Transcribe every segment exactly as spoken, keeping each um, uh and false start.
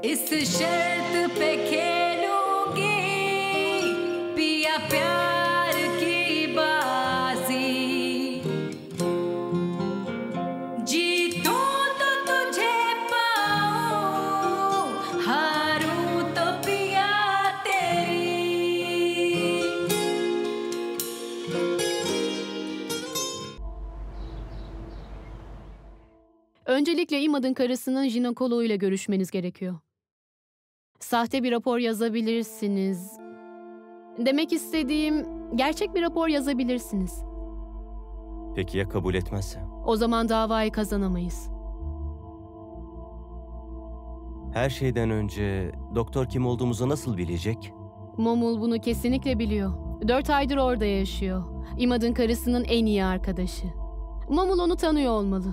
इस शर्त पे खेलूंगी पिया प्यार की बाजी जीतूं तो तुझे पाऊं हारूं तो पिया तेरी Öncelikle İmad'ın karısının jinekoloğuyla görüşmeniz gerekiyor. Sahte bir rapor yazabilirsiniz. Demek istediğim, gerçek bir rapor yazabilirsiniz. Peki ya kabul etmezse? O zaman davayı kazanamayız. Her şeyden önce doktor kim olduğumuzu nasıl bilecek? Momul bunu kesinlikle biliyor. Dört aydır orada yaşıyor. İmad'ın karısının en iyi arkadaşı. Momul onu tanıyor olmalı.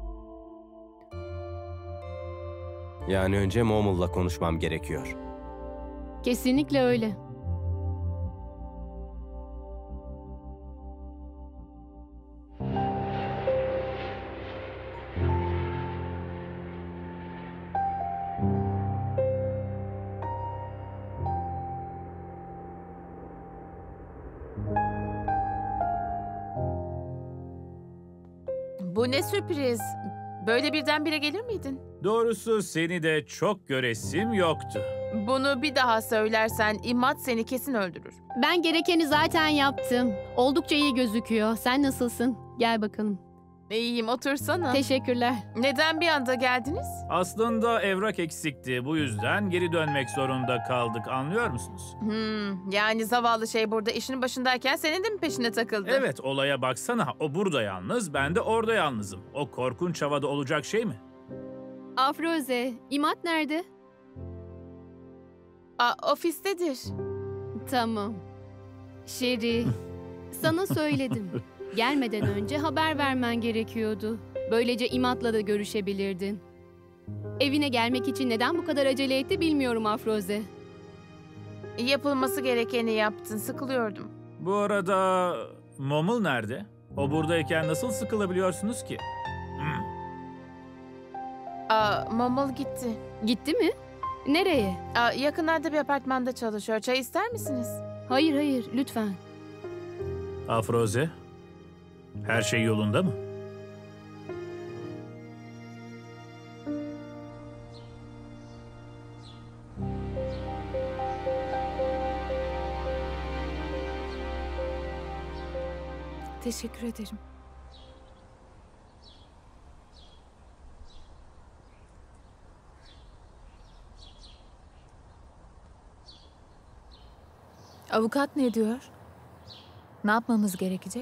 Yani önce Momul'la konuşmam gerekiyor. Kesinlikle öyle. Bu ne sürpriz. Böyle birdenbire gelir miydin? Doğrusu seni de çok göresim yoktu. Bunu bir daha söylersen İmad seni kesin öldürür. Ben gerekeni zaten yaptım. Oldukça iyi gözüküyor. Sen nasılsın? Gel bakalım. İyiyim, otursana. Teşekkürler. Neden bir anda geldiniz? Aslında evrak eksikti. Bu yüzden geri dönmek zorunda kaldık. Anlıyor musunuz? Hmm, yani zavallı şey burada işinin başındayken senin de mi peşine takıldı? Evet, olaya baksana. O burada yalnız, ben de orada yalnızım. O korkunç havada olacak şey mi? Afroze, İmad nerede? Aa, ofistedir. Tamam. Şeri, sana söyledim. Gelmeden önce haber vermen gerekiyordu. Böylece İmad'la da görüşebilirdin. Evine gelmek için neden bu kadar acele etti bilmiyorum Afroze. Yapılması gerekeni yaptın, sıkılıyordum. Bu arada Momul nerede? O buradayken nasıl sıkılabiliyorsunuz ki? Hmm. Aa, Momul gitti. Gitti mi? Nereye? Aa, yakınlarda bir apartmanda çalışıyor. Çay ister misiniz? Hayır hayır lütfen. Afroze, her şey yolunda mı? Teşekkür ederim. Avukat ne diyor? Ne yapmamız gerekecek?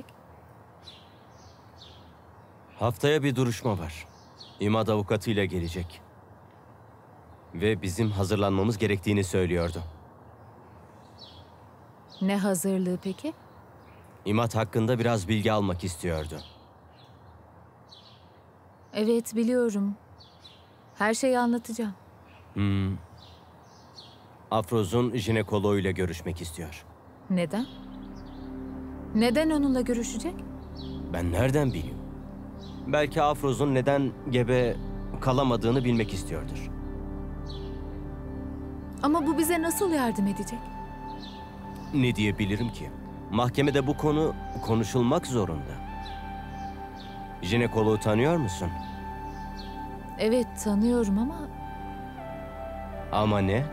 Haftaya bir duruşma var. İmad avukatıyla gelecek. Ve bizim hazırlanmamız gerektiğini söylüyordu. Ne hazırlığı peki? İmad hakkında biraz bilgi almak istiyordu. Evet, biliyorum. Her şeyi anlatacağım. Hmm. Afroz'un jinekoloğuyla görüşmek istiyor. Neden? Neden onunla görüşecek? Ben nereden bileyim? Belki Afroz'un neden gebe kalamadığını bilmek istiyordur. Ama bu bize nasıl yardım edecek? Ne diyebilirim ki? Mahkemede bu konu konuşulmak zorunda. Jinekoloğu tanıyor musun? Evet, tanıyorum ama Ama ne?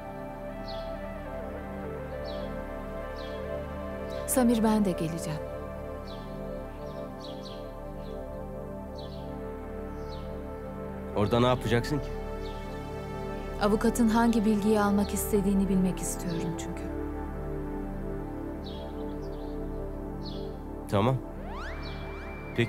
Samir, ben de geleceğim. Orada ne yapacaksın ki? Avukatın hangi bilgiyi almak istediğini bilmek istiyorum çünkü. Tamam. Peki.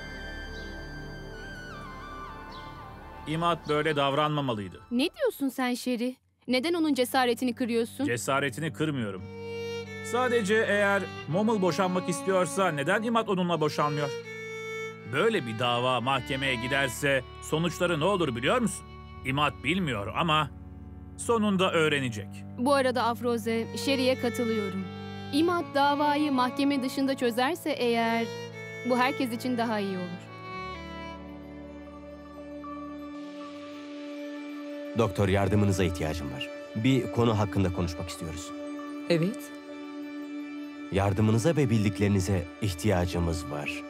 İmad böyle davranmamalıydı. Ne diyorsun sen Şeri? Neden onun cesaretini kırıyorsun? Cesaretini kırmıyorum. Sadece eğer Momul boşanmak istiyorsa neden İmad onunla boşanmıyor? Böyle bir dava mahkemeye giderse sonuçları ne olur biliyor musun? İmad bilmiyor ama sonunda öğrenecek. Bu arada Afroze, Şeri'ye katılıyorum. İmad davayı mahkeme dışında çözerse eğer, bu herkes için daha iyi olur. Doktor, yardımınıza ihtiyacım var. Bir konu hakkında konuşmak istiyoruz. Evet. Yardımınıza ve bildiklerinize ihtiyacımız var.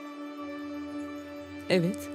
Evet.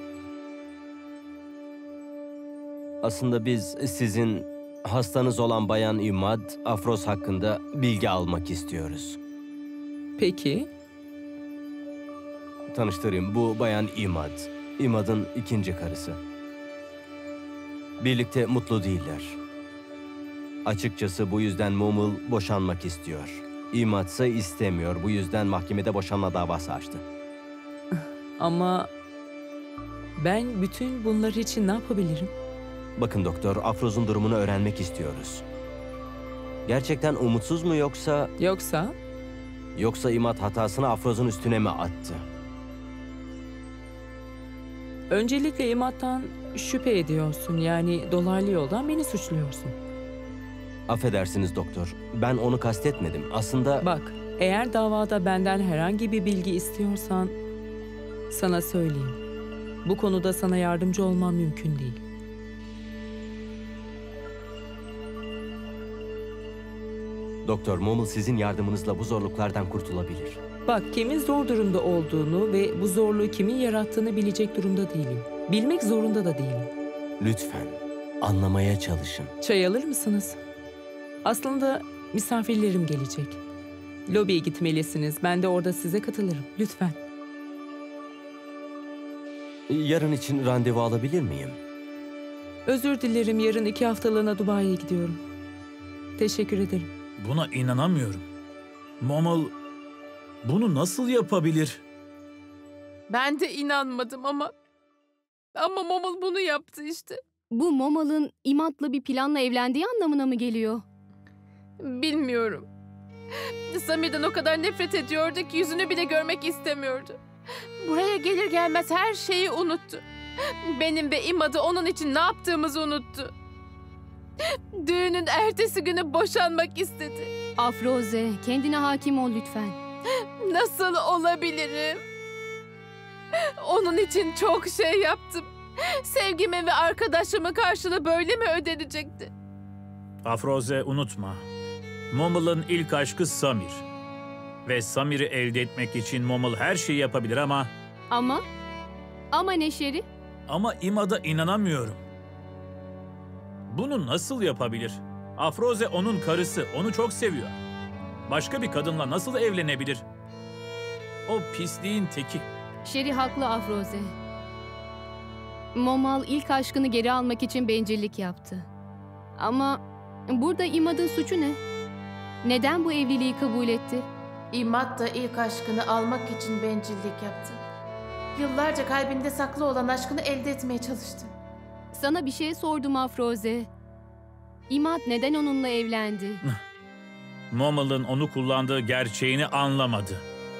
Aslında biz sizin hastanız olan Bayan İmad Afroz hakkında bilgi almak istiyoruz. Peki. Tanıştırayım, bu Bayan İmad. İmad'ın ikinci karısı. Birlikte mutlu değiller. Açıkçası bu yüzden Momul boşanmak istiyor. İmad ise istemiyor. Bu yüzden mahkemede boşanma davası açtı. Ama ben bütün bunlar için ne yapabilirim? Bakın doktor, Afroz'un durumunu öğrenmek istiyoruz. Gerçekten umutsuz mu yoksa... Yoksa Yoksa İmad hatasını Afroz'un üstüne mi attı? öncelikle İmat'tan şüphe ediyorsun. Yani dolaylı yoldan beni suçluyorsun. Affedersiniz doktor, ben onu kastetmedim. Aslında... Bak, eğer davada benden herhangi bir bilgi istiyorsan sana söyleyeyim. Bu konuda sana yardımcı olmam mümkün değil. Doktor, Momul sizin yardımınızla bu zorluklardan kurtulabilir. Bak, kimin zor durumda olduğunu ve bu zorluğu kimin yarattığını bilecek durumda değilim. Bilmek zorunda da değilim. Lütfen, anlamaya çalışın. Çay alır mısınız? Aslında misafirlerim gelecek. Lobiye gitmelisiniz. Ben de orada size katılırım. Lütfen. Yarın için randevu alabilir miyim? Özür dilerim. Yarın iki haftalığına Dubai'ye gidiyorum. Teşekkür ederim. Buna inanamıyorum. Momul bunu nasıl yapabilir? Ben de inanmadım ama... Ama Momul bunu yaptı işte. Bu Momal'ın İmat'la bir planla evlendiği anlamına mı geliyor? Bilmiyorum. Samir'den o kadar nefret ediyordu ki yüzünü bile görmek istemiyordu. Buraya gelir gelmez her şeyi unuttu. Benim ve İmad'ı onun için ne yaptığımızı unuttu. Düğünün ertesi günü boşanmak istedi. Afroze, kendine hakim ol lütfen. Nasıl olabilirim? Onun için çok şey yaptım. Sevgimi ve arkadaşımın karşılığı böyle mi ödenecekti? Afroze, unutma. Momul'un ilk aşkı Samir. Ve Samir'i elde etmek için Momul her şeyi yapabilir ama... Ama? Ama Neşeri? Ama İmad'a inanamıyorum. Bunu nasıl yapabilir? Afroze onun karısı, onu çok seviyor. Başka bir kadınla nasıl evlenebilir? O pisliğin teki. Şeri haklı Afroze. Momal ilk aşkını geri almak için bencillik yaptı. Ama burada İmad'ın suçu ne? Neden bu evliliği kabul etti? İmad da ilk aşkını almak için bencillik yaptı. Yıllarca kalbinde saklı olan aşkını elde etmeye çalıştı. Sana bir şey sordum Afroze. İmad neden onunla evlendi? Momul'un onu kullandığı gerçeğini anlamadı.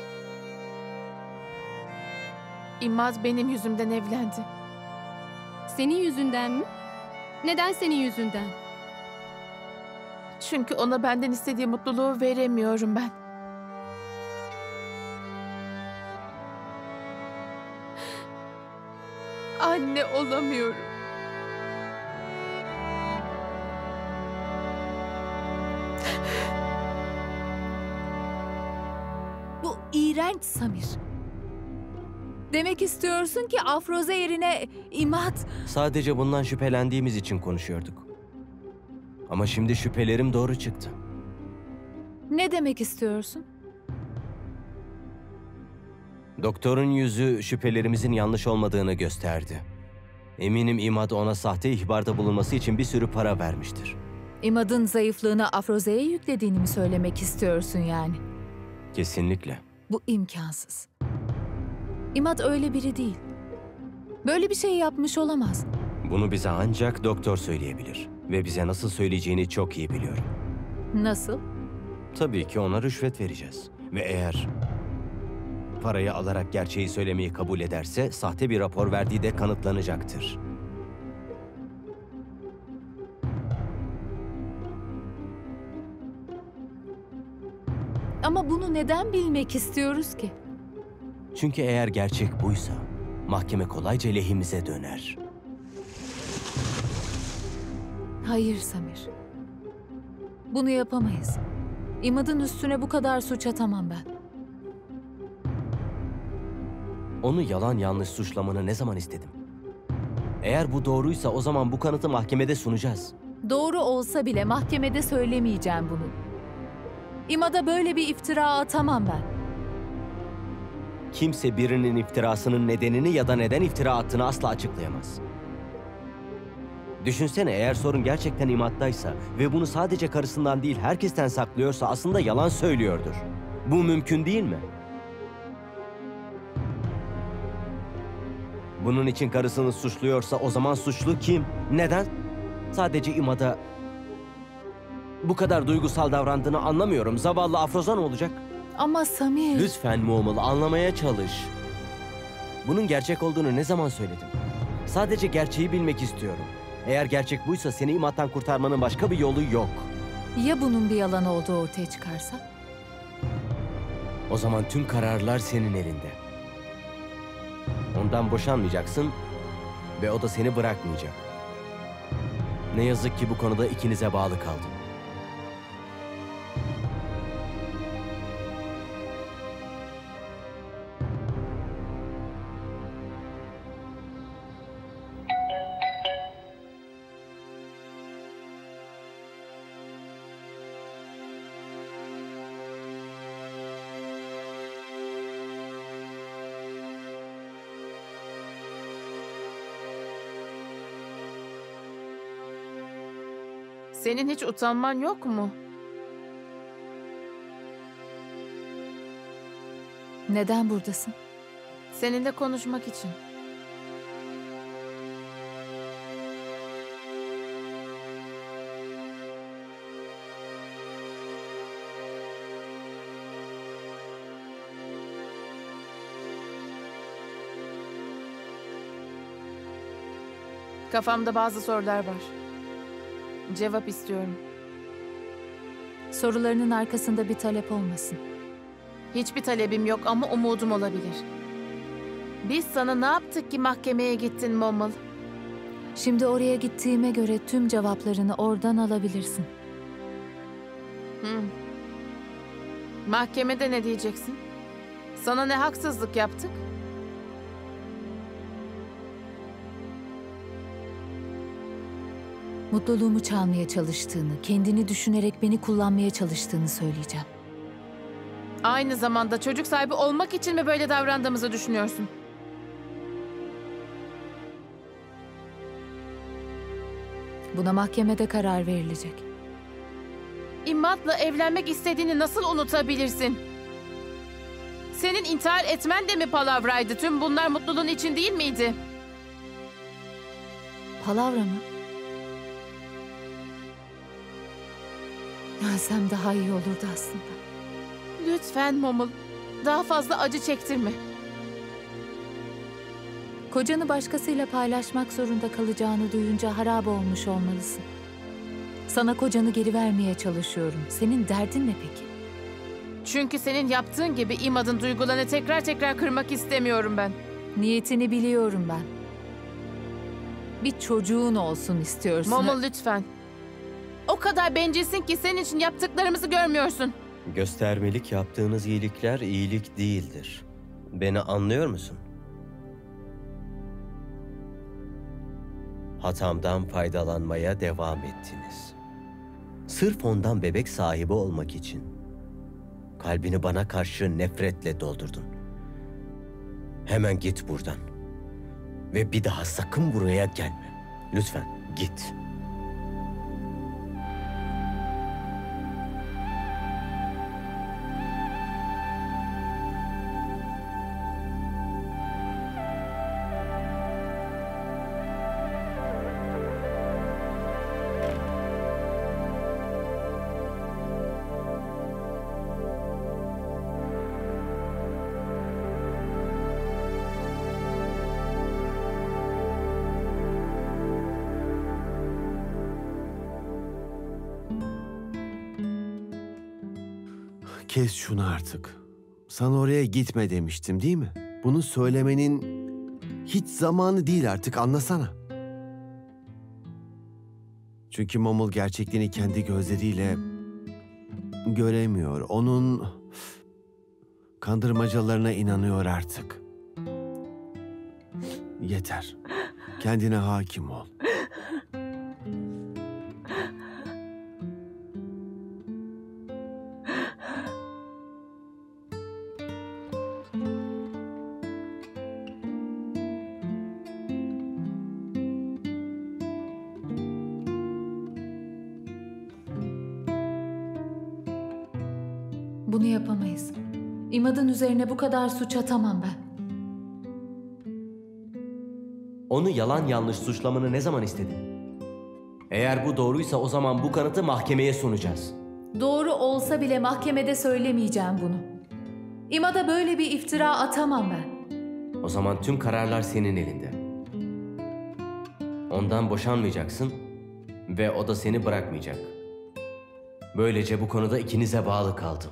İmad benim yüzümden evlendi. Senin yüzünden mi? Neden senin yüzünden? Çünkü ona benden istediği mutluluğu veremiyorum ben. Anne olamıyorum. Bu iğrenç Samir. Demek istiyorsun ki Afroze yerine İmad... Sadece bundan şüphelendiğimiz için konuşuyorduk. Ama şimdi şüphelerim doğru çıktı. Ne demek istiyorsun? Doktorun yüzü şüphelerimizin yanlış olmadığını gösterdi. Eminim İmad ona sahte ihbarda bulunması için bir sürü para vermiştir. İmad'ın zayıflığını Afroze'ye yüklediğini mi söylemek istiyorsun yani? Kesinlikle. Bu imkansız. İmad öyle biri değil. Böyle bir şey yapmış olamaz. Bunu bize ancak doktor söyleyebilir. Ve bize nasıl söyleyeceğini çok iyi biliyorum. Nasıl? Tabii ki ona rüşvet vereceğiz. Ve eğer parayı alarak gerçeği söylemeyi kabul ederse sahte bir rapor verdiği de kanıtlanacaktır. Ama bunu neden bilmek istiyoruz ki? Çünkü eğer gerçek buysa mahkeme kolayca lehimize döner. Hayır Samir. Bunu yapamayız. İmad'ın üstüne bu kadar suç atamam ben. Onu yalan yanlış suçlamanı ne zaman istedim? Eğer bu doğruysa o zaman bu kanıtı mahkemede sunacağız. Doğru olsa bile mahkemede söylemeyeceğim bunu. İmad'a böyle bir iftira atamam ben. Kimse birinin iftirasının nedenini ya da neden iftira attığını asla açıklayamaz. Düşünsene, eğer sorun gerçekten İmad'daysa ve bunu sadece karısından değil herkesten saklıyorsa aslında yalan söylüyordur. Bu mümkün değil mi? Bunun için karısını suçluyorsa o zaman suçlu kim? Neden? Sadece İmad'a bu kadar duygusal davrandığını anlamıyorum. Zavallı Afroza ne olacak? Ama Samir... Lütfen Mumul, anlamaya çalış. Bunun gerçek olduğunu ne zaman söyledim? Sadece gerçeği bilmek istiyorum. Eğer gerçek buysa seni İmad'dan kurtarmanın başka bir yolu yok. Ya bunun bir yalan olduğu ortaya çıkarsa? O zaman tüm kararlar senin elinde. Ondan boşanmayacaksın ve o da seni bırakmayacak. Ne yazık ki bu konuda ikinize bağlı kaldım. Senin hiç utanman yok mu? Neden buradasın? Seninle konuşmak için. Kafamda bazı sorular var. Cevap istiyorum. Sorularının arkasında bir talep olmasın. Hiçbir talebim yok ama umudum olabilir. Biz sana ne yaptık ki mahkemeye gittin Mumul? Şimdi oraya gittiğime göre tüm cevaplarını oradan alabilirsin. Hı. Mahkemede ne diyeceksin? Sana ne haksızlık yaptık? Mutluluğumu çalmaya çalıştığını, kendini düşünerek beni kullanmaya çalıştığını söyleyeceğim. Aynı zamanda çocuk sahibi olmak için mi böyle davrandığımızı düşünüyorsun? Buna mahkemede karar verilecek. İmad'la evlenmek istediğini nasıl unutabilirsin? Senin intihar etmen de mi palavraydı? Tüm bunlar mutluluğun için değil miydi? Palavra mı? Ölsem daha iyi olurdu aslında. Lütfen Mumul, daha fazla acı çektirme. Kocanı başkasıyla paylaşmak zorunda kalacağını duyunca harap olmuş olmalısın. Sana kocanı geri vermeye çalışıyorum. Senin derdin ne peki? Çünkü senin yaptığın gibi İmad'ın duygularını tekrar tekrar kırmak istemiyorum ben. Niyetini biliyorum ben. Bir çocuğun olsun istiyorsun. Mumul lütfen. O kadar bencilsin ki senin için yaptıklarımızı görmüyorsun. Göstermelik yaptığınız iyilikler iyilik değildir. Beni anlıyor musun? Hatamdan faydalanmaya devam ettiniz. Sırf ondan bebek sahibi olmak için. Kalbini bana karşı nefretle doldurdun. Hemen git buradan. Ve bir daha sakın buraya gelme. Lütfen git. Kes şunu artık. Sana oraya gitme demiştim değil mi? Bunu söylemenin hiç zamanı değil artık, anlasana. Çünkü Momul gerçekliğini kendi gözleriyle göremiyor. Onun kandırmacalarına inanıyor artık. Yeter. Kendine hakim ol. Bunu yapamayız. İmad'ın üzerine bu kadar suç atamam ben. Onu yalan yanlış suçlamanı ne zaman istedin? Eğer bu doğruysa o zaman bu kanıtı mahkemeye sunacağız. Doğru olsa bile mahkemede söylemeyeceğim bunu. İmad'a böyle bir iftira atamam ben. O zaman tüm kararlar senin elinde. Ondan boşanmayacaksın ve o da seni bırakmayacak. Böylece bu konuda ikinize bağlı kaldım.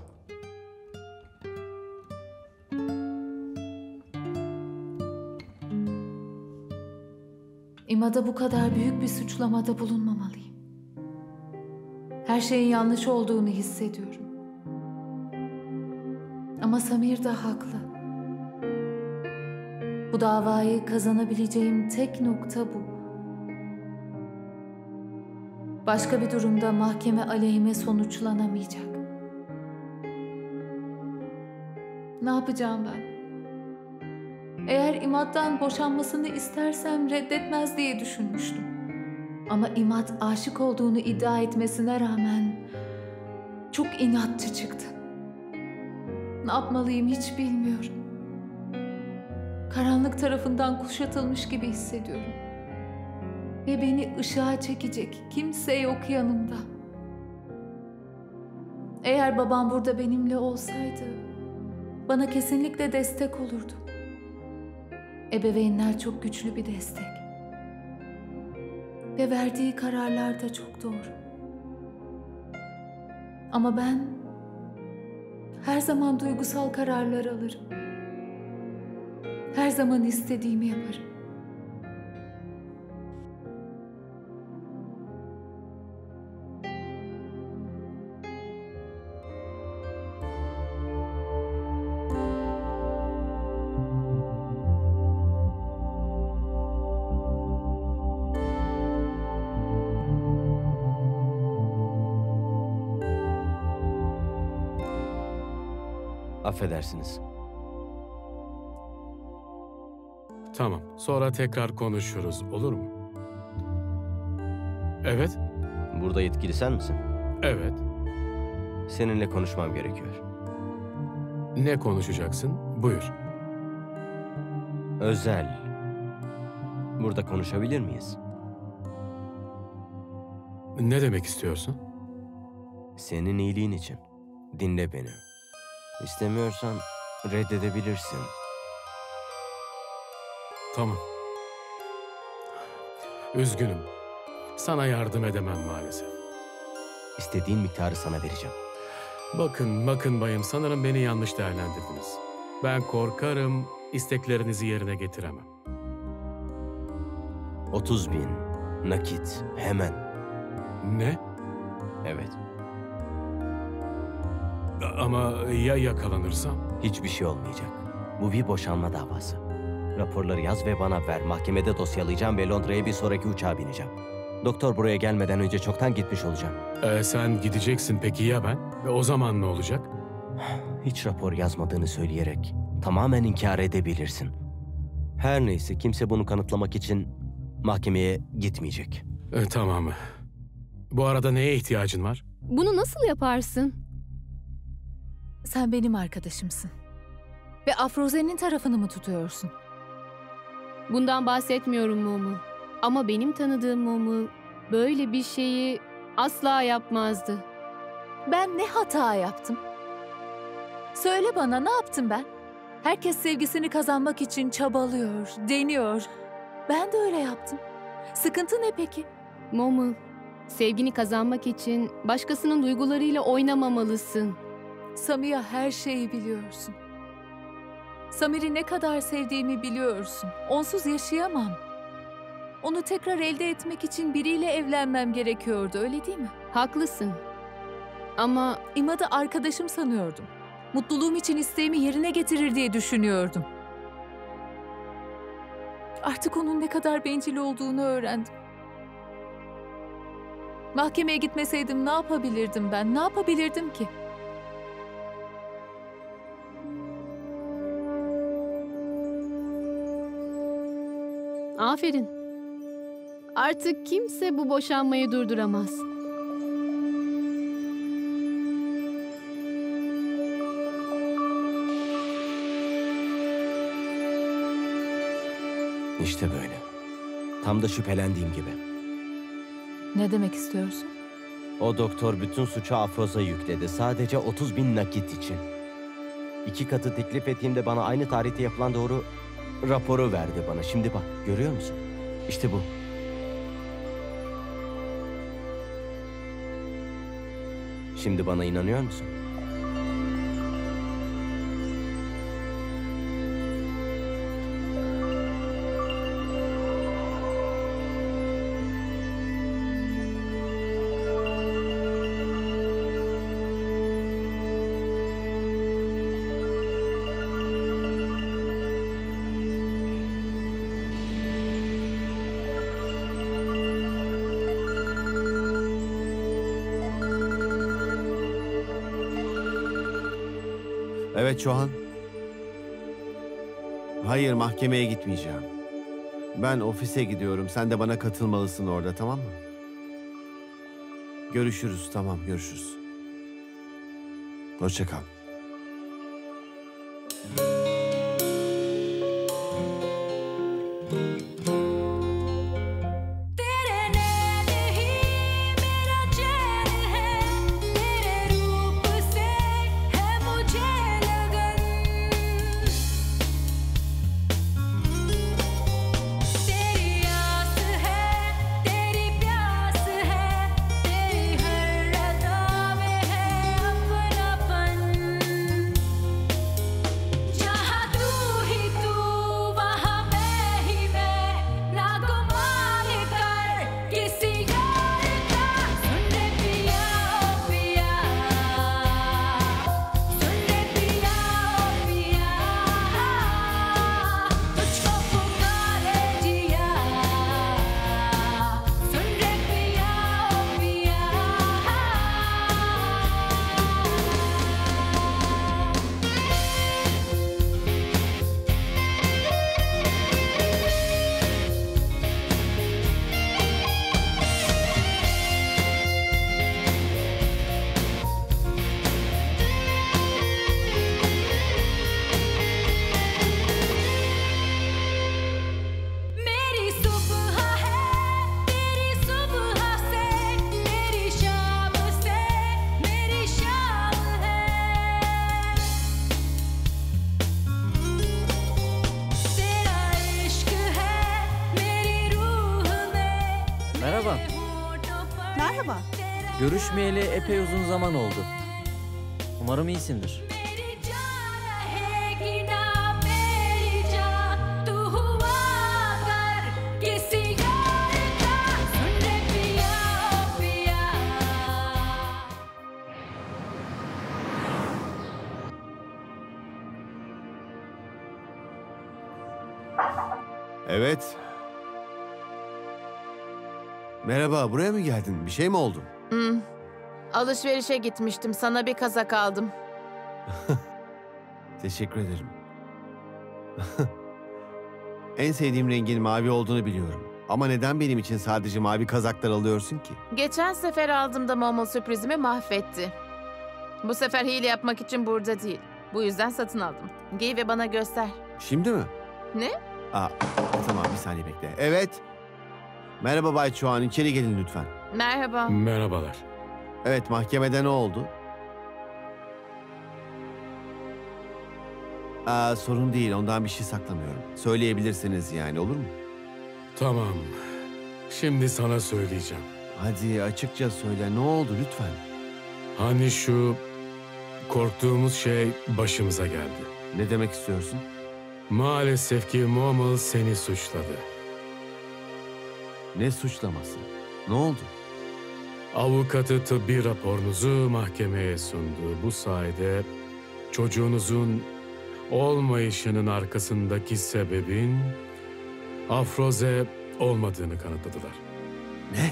İmad'a bu kadar büyük bir suçlamada bulunmamalıyım. Her şeyin yanlış olduğunu hissediyorum. Ama Samir de haklı. Bu davayı kazanabileceğim tek nokta bu. Başka bir durumda mahkeme aleyhime sonuçlanamayacak. Ne yapacağım ben? Eğer İmad'dan boşanmasını istersem reddetmez diye düşünmüştüm. Ama İmad aşık olduğunu iddia etmesine rağmen çok inatçı çıktı. Ne yapmalıyım hiç bilmiyorum. Karanlık tarafından kuşatılmış gibi hissediyorum. Ve beni ışığa çekecek kimse yok yanımda. Eğer babam burada benimle olsaydı bana kesinlikle destek olurdu. Ebeveynler çok güçlü bir destek. Ve verdiği kararlar da çok doğru. Ama ben her zaman duygusal kararlar alırım. Her zaman istediğimi yaparım. Affedersiniz. Tamam, sonra tekrar konuşuruz, olur mu? Evet, Burada yetkili sen misin? evet. Seninle konuşmam gerekiyor. Ne konuşacaksın? Buyur. Özel. Burada konuşabilir miyiz? Ne demek istiyorsun? Senin iyiliğin için. Dinle beni. İstemiyorsan reddedebilirsin. Tamam. Üzgünüm. Sana yardım edemem maalesef. İstediğin miktarı sana vereceğim. Bakın, bakın bayım, sanırım beni yanlış değerlendirdiniz. Ben korkarım isteklerinizi yerine getiremem. otuz bin. Nakit. Hemen. Ne? Evet. Ama ya yakalanırsam? Hiçbir şey olmayacak. Bu bir boşanma davası. Raporları yaz ve bana ver. Mahkemede dosyalayacağım ve Londra'ya bir sonraki uçağa bineceğim. Doktor buraya gelmeden önce çoktan gitmiş olacağım. Ee, sen gideceksin peki ya ben? Ve o zaman ne olacak? Hiç rapor yazmadığını söyleyerek tamamen inkar edebilirsin. Her neyse kimse bunu kanıtlamak için mahkemeye gitmeyecek. Ee, tamam. Bu arada neye ihtiyacın var? Bunu nasıl yaparsın? Sen benim arkadaşımsın. Ve Afroze'nin tarafını mı tutuyorsun? Bundan bahsetmiyorum Momul. Ama benim tanıdığım Momul böyle bir şeyi asla yapmazdı. Ben ne hata yaptım? Söyle bana, ne yaptım ben? Herkes sevgisini kazanmak için çabalıyor, deniyor. Ben de öyle yaptım. Sıkıntı ne peki? Momul, sevgini kazanmak için başkasının duygularıyla oynamamalısın. Samia, her şeyi biliyorsun. Samir'i ne kadar sevdiğimi biliyorsun. Onsuz yaşayamam. Onu tekrar elde etmek için biriyle evlenmem gerekiyordu, öyle değil mi? Haklısın. Ama İmad'ı arkadaşım sanıyordum. Mutluluğum için isteğimi yerine getirir diye düşünüyordum. Artık onun ne kadar bencil olduğunu öğrendim. Mahkemeye gitmeseydim ne yapabilirdim ben? Ne yapabilirdim ki? aferin. Artık kimse bu boşanmayı durduramaz. İşte böyle. Tam da şüphelendiğim gibi. Ne demek istiyorsun? O doktor bütün suçu Afroz'a yükledi. Sadece otuz bin nakit için. İki katı teklif ettiğimde bana aynı tarihte yapılan doğru raporu verdi bana. Şimdi bak, görüyor musun? İşte bu. Şimdi bana inanıyor musun? Evet Çohan. Hayır, mahkemeye gitmeyeceğim. Ben ofise gidiyorum. Sen de bana katılmalısın orada, tamam mı? Görüşürüz, tamam, görüşürüz. Hoşça kal. तेरे नैन ही मेरा चैन है, तेरे रूप से है मुझे लगन। तेरी आस है, तेरी प्यास है, तेरी हर अदा में है अपनापन। जहाँ तू ही तू, वहाँ मैं ही मैं, ना गुमान कर किसी और का। सुन रे पिया ओ पिया, सुन रे पिया ओ पिया, तुझको पुकारे जिया। सुन रे पिया ओ पिया। मेरी सुबह है, तेरी सुबह से, तेरी शाम से मेरी शाम है। तेरा इश्क है मेरी रूह में। Merhaba. Merhaba. Görüşmeyeli epey uzun zaman oldu. Umarım iyisindir. मेरी जान रहेगी ना मेरी जान, तू हुआ कर किसी और का। सुन रे पिया ओ पिया। Evet. Merhaba, buraya mı geldin? Bir şey mi oldu? Hmm. Alışverişe gitmiştim. Sana bir kazak aldım. Teşekkür ederim. En sevdiğim rengin mavi olduğunu biliyorum. Ama neden benim için sadece mavi kazaklar alıyorsun ki? Geçen sefer aldığımda Momo sürprizimi mahvetti. Bu sefer hile yapmak için burada değil. Bu yüzden satın aldım. Giy ve bana göster. Şimdi mi? Ne? Aa, tamam, bir saniye bekle. Evet. Merhaba Bay Çoğan, içeri gelin lütfen. Merhaba. Merhabalar. Evet, mahkemede ne oldu? Aa, sorun değil, ondan bir şey saklamıyorum. Söyleyebilirsiniz yani, olur mu? Tamam. Şimdi sana söyleyeceğim. Hadi açıkça söyle, ne oldu lütfen? Hani şu korktuğumuz şey başımıza geldi. Ne demek istiyorsun? Maalesef ki Momul seni suçladı. Ne suçlaması? Ne oldu? Avukatı tıbbi raporunuzu mahkemeye sundu. Bu sayede çocuğunuzun olmayışının arkasındaki sebebin afroze olmadığını kanıtladılar. Ne?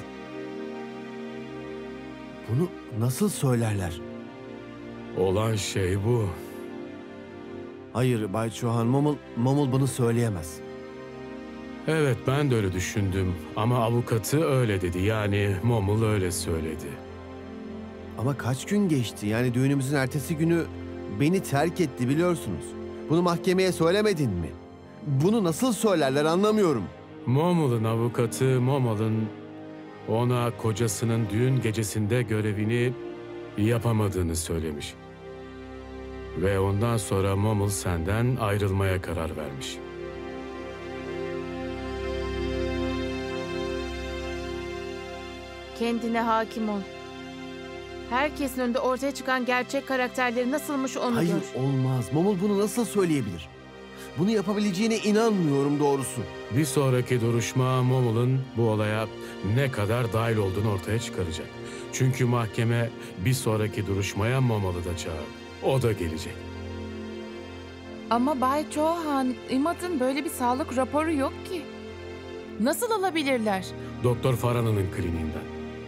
Bunu nasıl söylerler? Olan şey bu. Hayır Bay Chauhan, Momul, Momul bunu söyleyemez. Evet, ben de öyle düşündüm ama avukatı öyle dedi. Yani Momul öyle söyledi. Ama kaç gün geçti? Yani düğünümüzün ertesi günü beni terk etti biliyorsunuz. Bunu mahkemeye söylemedin mi? Bunu nasıl söylerler anlamıyorum. Momul'un avukatı Momul'un ona kocasının düğün gecesinde görevini yapamadığını söylemiş. Ve ondan sonra Momul senden ayrılmaya karar vermiş. Kendine hakim ol. Herkesin önünde ortaya çıkan gerçek karakterleri nasılmış onu Hayır gör. olmaz. Momul bunu nasıl söyleyebilir? Bunu yapabileceğine inanmıyorum doğrusu. Bir sonraki duruşma Momul'un bu olaya ne kadar dahil olduğunu ortaya çıkaracak. Çünkü mahkeme bir sonraki duruşmaya Momul'u da çağırdı. O da gelecek. Ama Bay Chauhan, İmad'ın böyle bir sağlık raporu yok ki. Nasıl alabilirler? Doktor Farhan'ın kliniğinden.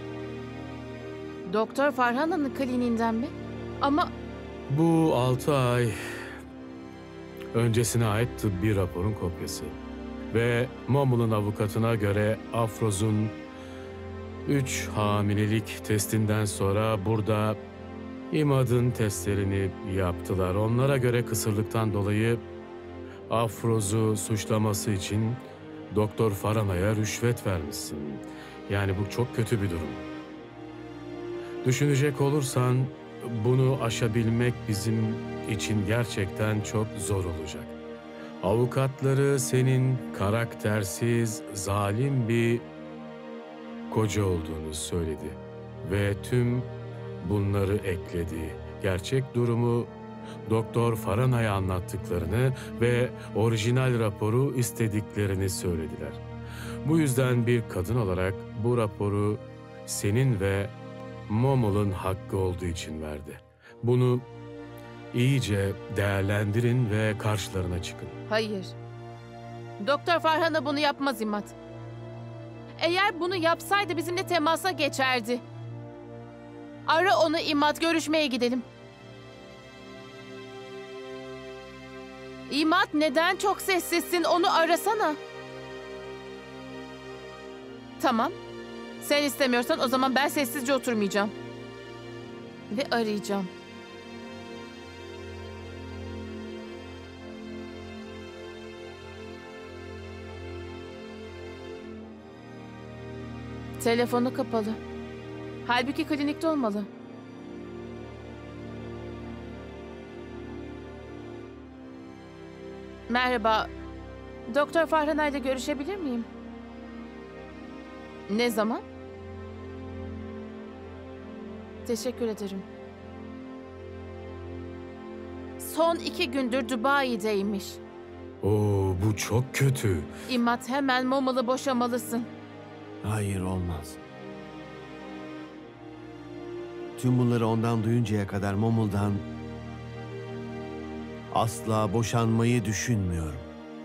Doktor Farhan'ın kliniğinden mi? Ama Bu altı ay öncesine ait tıbbi raporun kopyası. Ve Momul'un avukatına göre Afroz'un üç hamilelik testinden sonra burada İmad'ın testlerini yaptılar. Onlara göre kısırlıktan dolayı Afroz'u suçlaması için Doktor Farhan'a rüşvet vermişsin. Yani bu çok kötü bir durum. Düşünecek olursan bunu aşabilmek bizim için gerçekten çok zor olacak. Avukatları senin karaktersiz, zalim bir koca olduğunu söyledi ve tüm bunları ekledi. Gerçek durumu Doktor Farhan'a anlattıklarını ve orijinal raporu istediklerini söylediler. Bu yüzden bir kadın olarak bu raporu senin ve Momul'un hakkı olduğu için verdi. Bunu iyice değerlendirin ve karşılarına çıkın. hayır. Doktor Farhan'a bunu yapmaz İmad. Eğer bunu yapsaydı bizimle temasa geçerdi. Ara onu İmad, görüşmeye gidelim. İmad, neden çok sessizsin? Onu arasana. Tamam. Sen istemiyorsan o zaman ben sessizce oturmayacağım. Ve arayacağım. Telefonu kapalı. Halbuki klinikte olmalı. Merhaba. Doktor Farhana ile görüşebilir miyim? Ne zaman? Teşekkür ederim. Son iki gündür Dubai'deymiş. Oo, bu çok kötü. İmad, hemen Momul'u boşamalısın. Hayır olmaz. Tüm bunları ondan duyuncaya kadar Momul'dan asla boşanmayı düşünmüyorum.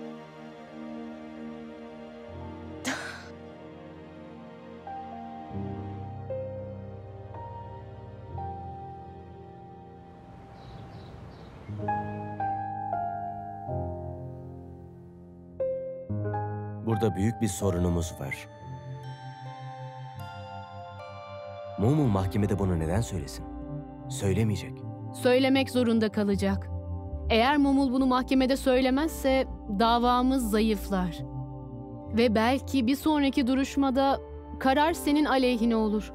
Burada büyük bir sorunumuz var. Momul mahkemede bunu neden söylesin? Söylemeyecek. Söylemek zorunda kalacak. Eğer Momul bunu mahkemede söylemezse davamız zayıflar. Ve belki bir sonraki duruşmada karar senin aleyhine olur.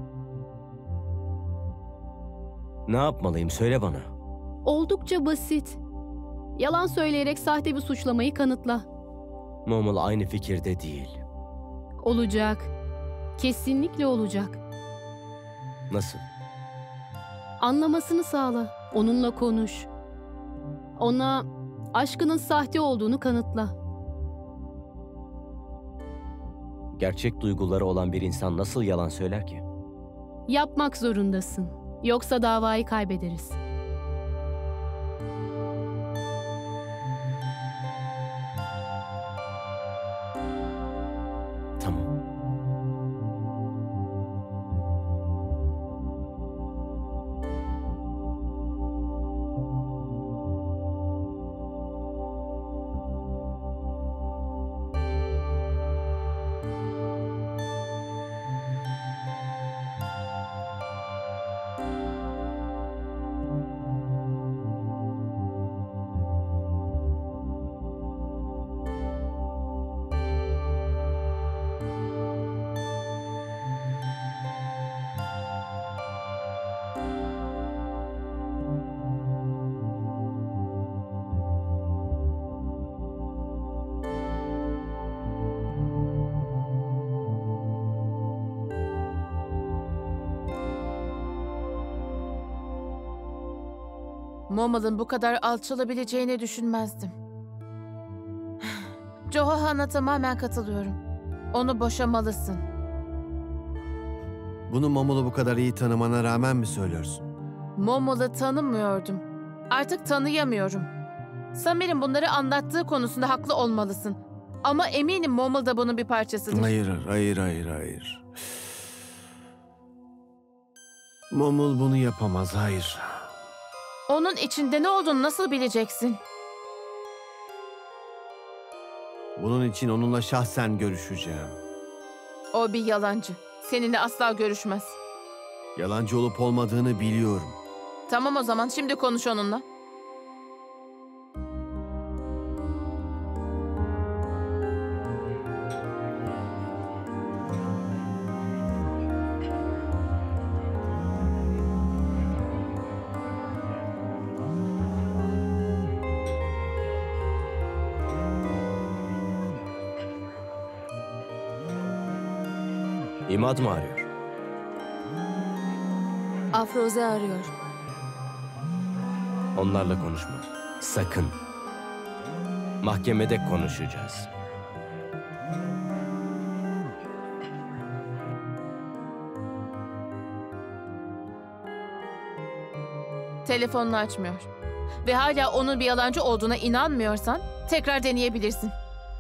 Ne yapmalıyım söyle bana. Oldukça basit. Yalan söyleyerek sahte bir suçlamayı kanıtla. Momul aynı fikirde değil. Olacak. Kesinlikle olacak. Nasıl? Anlamasını sağla. Onunla konuş. Ona aşkının sahte olduğunu kanıtla. Gerçek duyguları olan bir insan nasıl yalan söyler ki? Yapmak zorundasın. Yoksa davayı kaybederiz. Tamam. Momal'ın bu kadar alçalabileceğini düşünmezdim. Johan'a tamamen katılıyorum. Onu boşamalısın. Bunu Momul'u bu kadar iyi tanımana rağmen mi söylüyorsun? Momal'ı tanımıyordum. Artık tanıyamıyorum. Samir'in bunları anlattığı konusunda haklı olmalısın. Ama eminim Momal da bunun bir parçasıdır. Hayır, hayır, hayır, hayır. Momul bunu yapamaz, hayır. Onun içinde ne olduğunu nasıl bileceksin? Bunun için onunla şahsen görüşeceğim. O bir yalancı. Seninle asla görüşmez. Yalancı olup olmadığını biliyorum. Tamam o zaman şimdi konuş onunla. İmad mı arıyor? Afroze arıyor. Onlarla konuşma. Sakın. Mahkemede konuşacağız. Telefonunu açmıyor. Ve hala onun bir yalancı olduğuna inanmıyorsan tekrar deneyebilirsin.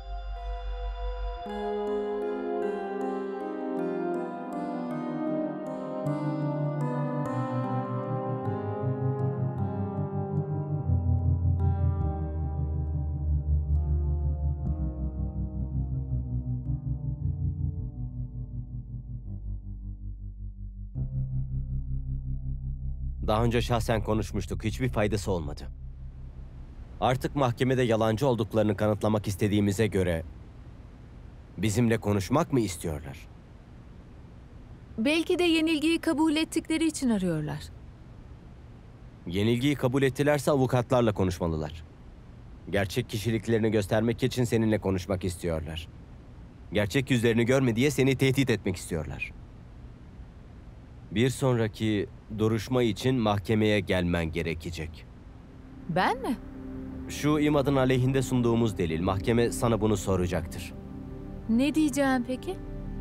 Daha önce şahsen konuşmuştuk. Hiçbir faydası olmadı. Artık mahkemede yalancı olduklarını kanıtlamak istediğimize göre bizimle konuşmak mı istiyorlar? Belki de yenilgiyi kabul ettikleri için arıyorlar. Yenilgiyi kabul ettilerse avukatlarla konuşmalılar. Gerçek kişiliklerini göstermek için seninle konuşmak istiyorlar. Gerçek yüzlerini görme diye seni tehdit etmek istiyorlar. Bir sonraki duruşma için mahkemeye gelmen gerekecek. Ben mi? Şu İmad'ın aleyhinde sunduğumuz delil, mahkeme sana bunu soracaktır. Ne diyeceğim peki?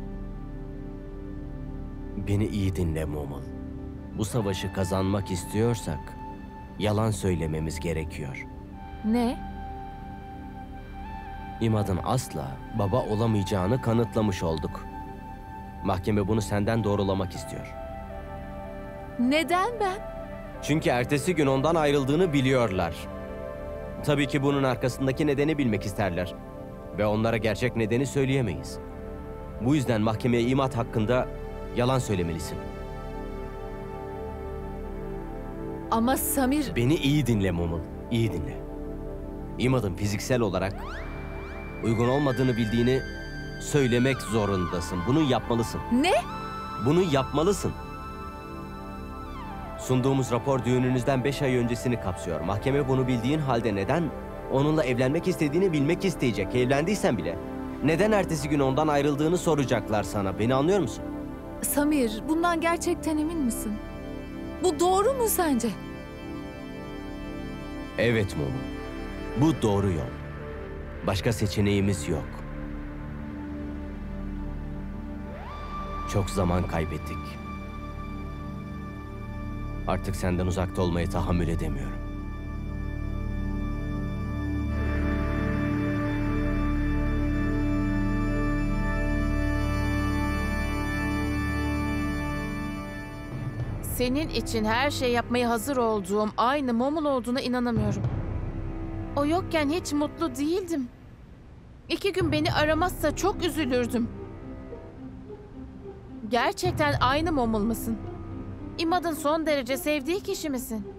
Beni iyi dinle Momal. Bu savaşı kazanmak istiyorsak yalan söylememiz gerekiyor. Ne? İmad'ın asla baba olamayacağını kanıtlamış olduk. Mahkeme bunu senden doğrulamak istiyor. Neden ben? Çünkü ertesi gün ondan ayrıldığını biliyorlar. Tabii ki bunun arkasındaki nedeni bilmek isterler. Ve onlara gerçek nedeni söyleyemeyiz. Bu yüzden mahkemeye İmad hakkında yalan söylemelisin. Ama Samir... Beni iyi dinle Momal, iyi dinle. İmad'ın fiziksel olarak uygun olmadığını bildiğini söylemek zorundasın. Bunu yapmalısın. Ne? Bunu yapmalısın. Sunduğumuz rapor düğününüzden beş ay öncesini kapsıyor. Mahkeme bunu bildiğin halde neden onunla evlenmek istediğini bilmek isteyecek. Evlendiysen bile neden ertesi gün ondan ayrıldığını soracaklar sana. Beni anlıyor musun? Samir, bundan gerçekten emin misin? Bu doğru mu sence? Evet Momo. Bu doğru yol. Başka seçeneğimiz yok. Çok zaman kaybettik. Artık senden uzakta olmayı tahammül edemiyorum. Senin için her şey yapmaya hazır olduğum aynı Momul olduğuna inanamıyorum. O yokken hiç mutlu değildim. İki gün beni aramazsa çok üzülürdüm. Gerçekten aynı Momul musun? İmad'ın son derece sevdiği kişi misin?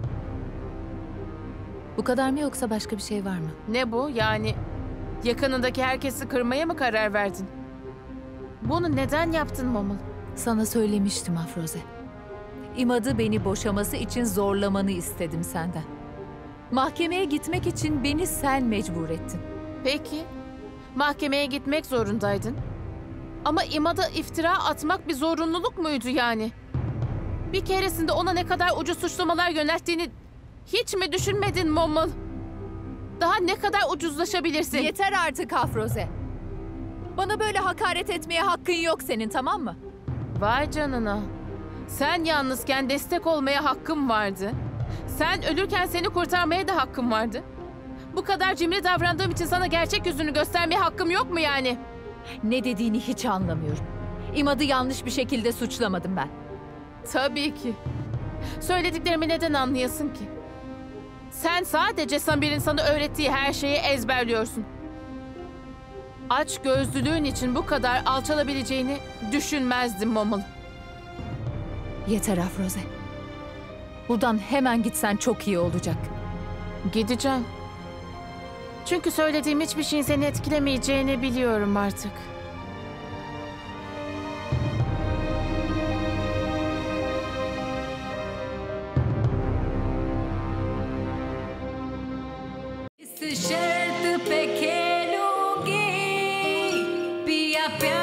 Bu kadar mı yoksa başka bir şey var mı? Ne bu? Yani yakınındaki herkesi kırmaya mı karar verdin? Bunu neden yaptın Momul? Sana söylemiştim Afroze. İmad'ı beni boşaması için zorlamanı istedim senden. Mahkemeye gitmek için beni sen mecbur ettin. Peki, mahkemeye gitmek zorundaydın. Ama İmad'a iftira atmak bir zorunluluk muydu yani? Bir keresinde ona ne kadar ucu suçlamalar yönelttiğini hiç mi düşünmedin Momul? Daha ne kadar ucuzlaşabilirsin? Yeter artık Afroze. Bana böyle hakaret etmeye hakkın yok senin, tamam mı? Vay canına. Sen yalnızken destek olmaya hakkım vardı. Sen ölürken seni kurtarmaya da hakkım vardı. Bu kadar cimri davrandığım için sana gerçek yüzünü göstermeye hakkım yok mu yani? Ne dediğini hiç anlamıyorum. İmad'ı yanlış bir şekilde suçlamadım ben. Tabii ki. Söylediklerimi neden anlayasın ki? Sen sadece Samir'in sana öğrettiği her şeyi ezberliyorsun. Aç gözlülüğün için bu kadar alçalabileceğini düşünmezdim Momul. Yeter Afroze. Buradan hemen gitsen çok iyi olacak. Gideceğim. Çünkü söylediğim hiçbir şeyin seni etkilemeyeceğini biliyorum artık. इस शर्त पे खेलूंगी पिया प्यार